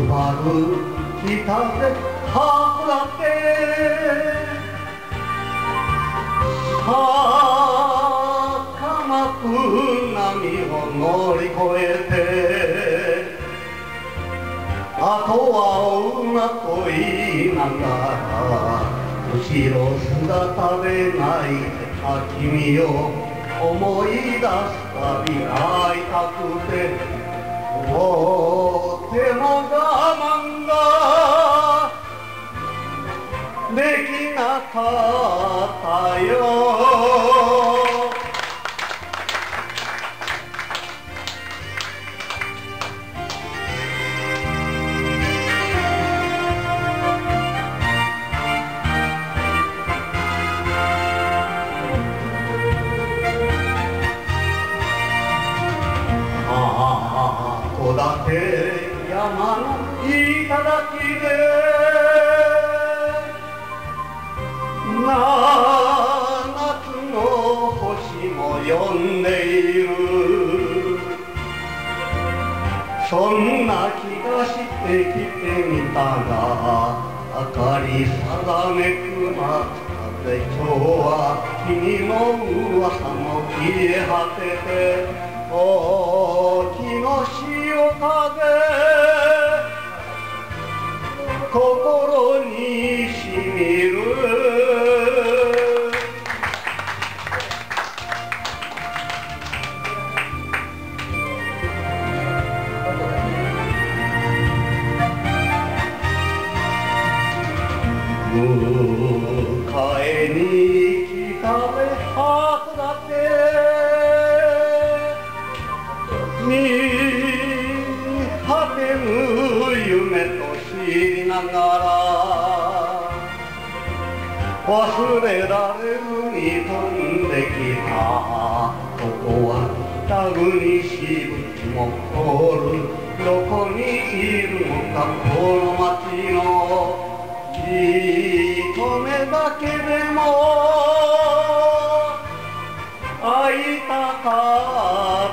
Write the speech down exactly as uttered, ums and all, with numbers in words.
ばる北ではらって儚く波を乗り越えてあとは追うなと言いながら後ろ姿で泣いてた君を思い出すたび会いたくてとても我慢ができなかったよ函館山の頂でな夏の星も呼んでいるそんな気がしてきてみたが明かりさざめく中で今日は君の噂も消え果てて沖の潮風心にしみる迎えに来たね函館に果てぬ夢と知りながら忘れられずに飛んできたここは北国しぶきも凍るどこにいるのかこの街の一目だけでも会いたかった